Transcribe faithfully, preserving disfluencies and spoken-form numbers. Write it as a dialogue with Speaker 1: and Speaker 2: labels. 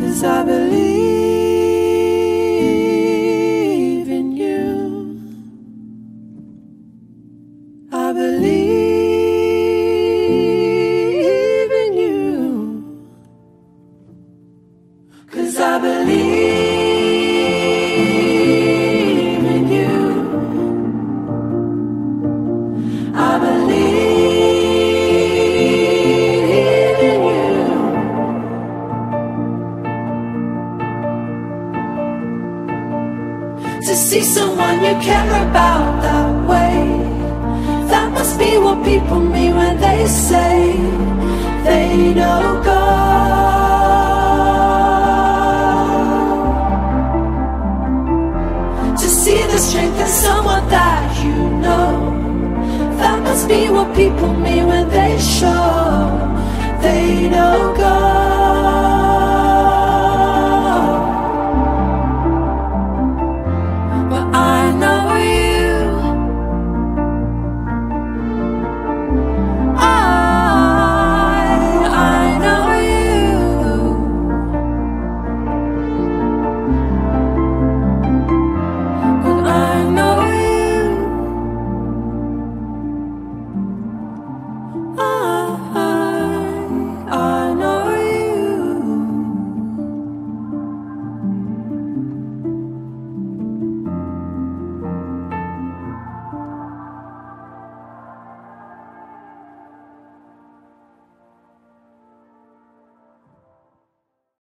Speaker 1: 'cause I believe in you. I believe in you, 'cause I believe in you. I believe in you. To see someone you care about that way, that must be what people mean when they say they know God.